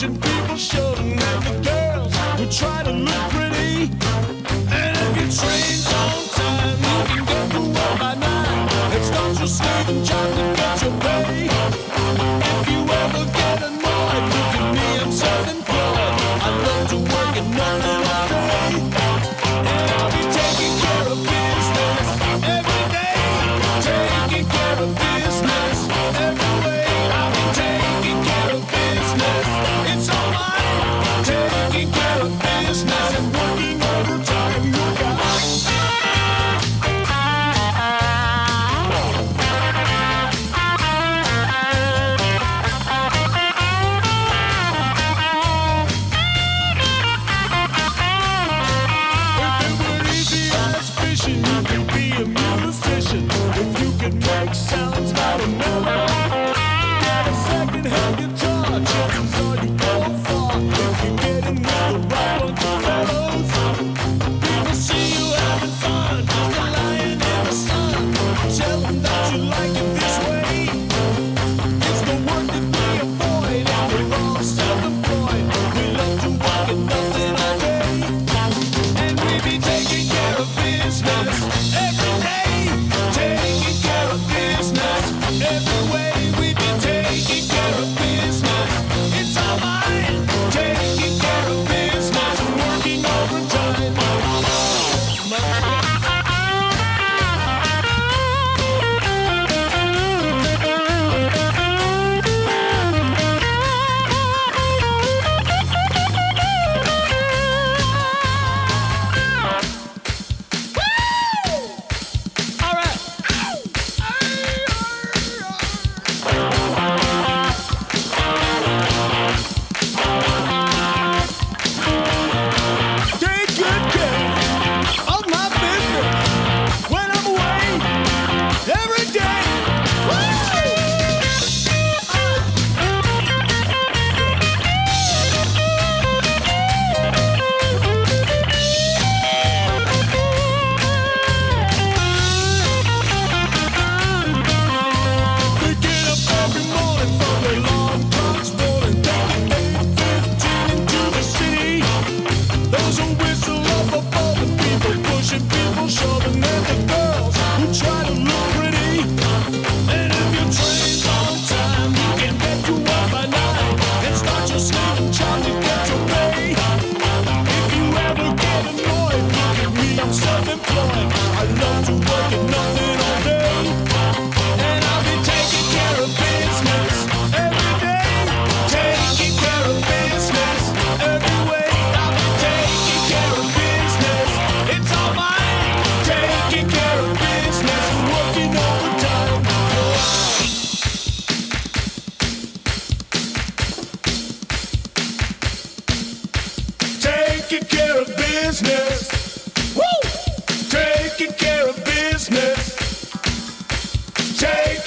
pushing people, shoving at the girls who try to look pretty. And if your train's on time, you can get to work by 9 and start your slaving job to get your pay. If you ever get annoyed, look at me, I'm self-employed. I love to work and nothing all day. And I'll be taking care of business every day. Taking care of business every way. I'll be taking care of business. It's all mine. Taking care of business and working overtime. You got you could be a musician if you could make sounds out of nowhere. Get a second-hand guitar, chances are you go far if you get in with the right bunch of fellows. People see you having fun, just a lying in the sun. Tell them that you like it this way. It's the work that we avoid, and we're all self-employed. We love to work and nothing all day, and we be taking care of business every day. Taking care of business every way. We be taking care of business. It's all mine. Taking care of business and working overtime. I love to work and nothing all day, and I'll be taking care of business every day. Taking care of business every way. I'll be taking care of business. It's all mine. Taking care of business and working overtime. Taking care of business. Woo! Taking care of business. Take